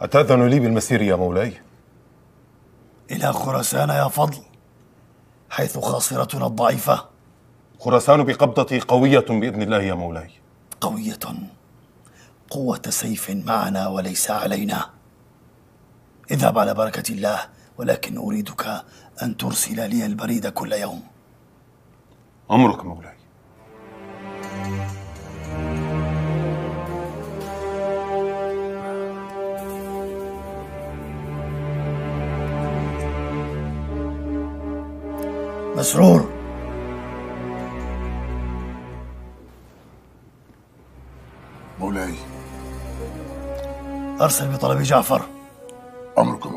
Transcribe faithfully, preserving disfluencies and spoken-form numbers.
أتأذن لي بالمسير يا مولاي؟ إلى خراسان يا فضل، حيث خاصرتنا الضعيفة. خراسان بقبضتي قوية بإذن الله يا مولاي. قوية؟ قوة سيف معنا وليس علينا. اذهب على بركة الله، ولكن أريدك أن ترسل لي البريد كل يوم. أمرك مولاي. مسرور، مولاي. أرسل بطلب جعفر. أمركم